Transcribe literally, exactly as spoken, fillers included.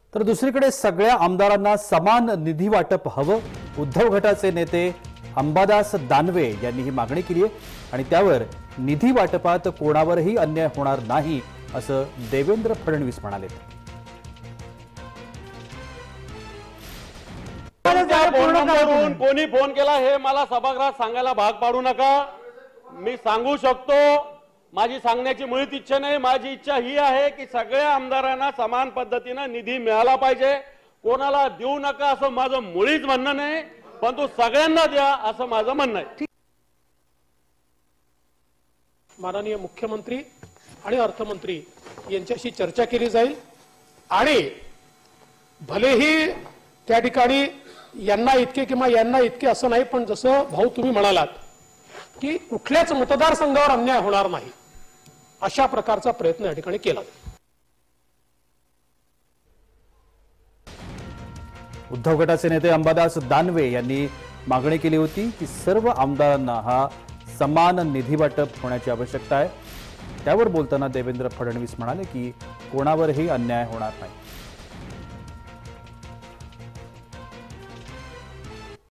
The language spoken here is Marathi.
तर दुसरीकडे सगळ्या आमदारांना समान निधी वाटप हवं, उद्धव गटाचे नेते अंबादास दानवे यांनी ही मागणी केली आहे आणि त्यावर निधी वाटपात कोणावरही अन्याय होणार नाही असं देवेंद्र फडणवीस म्हणाले। फोनवरून कोणी फोन केला हे मला सभागृहात सांगायला भाग पाडू नका। मी सांगू शकतो, माझी सांगण्याची मुळीच इच्छा नाही। माझी इच्छा ही आहे की सगळ्या आमदारांना समान पद्धतीने निधी मिळाला पाहिजे, कोणाला देऊ नका असं माझं मुळीच म्हणणं नाही, परंतु सगळ्यांना द्या असं माझं म्हणणं आहे। माननीय मुख्यमंत्री आणि अर्थमंत्री यांच्याशी चर्चा केली जाईल आणि भलेही त्या ठिकाणी यांना इतके किंवा यांना इतके असं नाही, पण जसं भाऊ तुम्ही म्हणालात की कुठल्याच मतदारसंघावर अन्याय होणार नाही अशा प्रकारचा प्रयत्न या ठिकाणी केला जाईल। उद्धव गटाचे नेते अंबादास दानवे यांनी मागणी केली होती की सर्व आमदारांना हा समान निधी वाटप होण्याची आवश्यकता आहे। त्यावर बोलताना देवेंद्र फडणवीस म्हणाले की कोणावरही अन्याय होणार नाही।